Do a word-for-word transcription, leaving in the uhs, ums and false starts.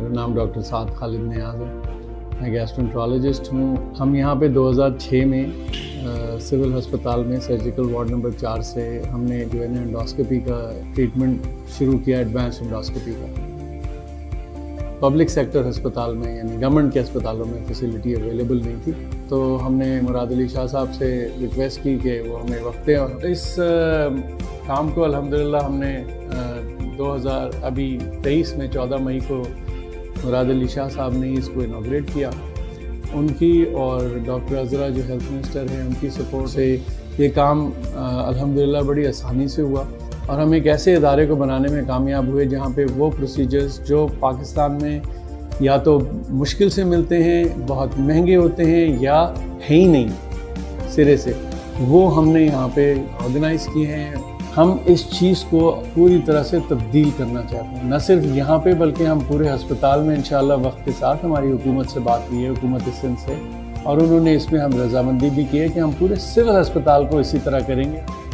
मेरा नाम डॉक्टर साद खालिद नियाज़ है। मैं गैस्ट्रोएंटरोलॉजिस्ट हूँ। हम यहाँ पे दो हज़ार छह में आ, सिविल अस्पताल में सर्जिकल वार्ड नंबर चार से हमने जो है ना एंडोस्कोपी का ट्रीटमेंट शुरू किया, एडवांस एंडोस्कोपी का। पब्लिक सेक्टर अस्पताल में यानी गवर्नमेंट के अस्पतालों में फैसिलिटी अवेलेबल नहीं थी, तो हमने मुराद अली शाह साहब से रिक्वेस्ट की कि वो हमें वक्त दें। और इस आ, काम को अल्हम्दुलिल्लाह हमने दो हज़ार अभी तेईस में चौदह मई को मुराद अली शाह साहब ने इसको इनॉग्रेट किया। उनकी और डॉक्टर अज़रा जो हेल्थ मिनिस्टर हैं उनकी सपोर्ट से ये काम अल्हम्दुलिल्लाह बड़ी आसानी से हुआ और हम एक ऐसे इदारे को बनाने में कामयाब हुए जहाँ पे वो प्रोसीजर्स जो पाकिस्तान में या तो मुश्किल से मिलते हैं, बहुत महंगे होते हैं या है ही नहीं सिरे से, वो हमने यहाँ पे ऑर्गेनाइज़ किए हैं। हम इस चीज़ को पूरी तरह से तब्दील करना चाहते हैं, न सिर्फ यहाँ पे बल्कि हम पूरे अस्पताल में इंशाअल्लाह वक्त के साथ हमारी हुकूमत से बात हुई है, हुकूमत सिंध से, और उन्होंने इसमें हम रजामंदी भी की है कि हम पूरे सिविल अस्पताल को इसी तरह करेंगे।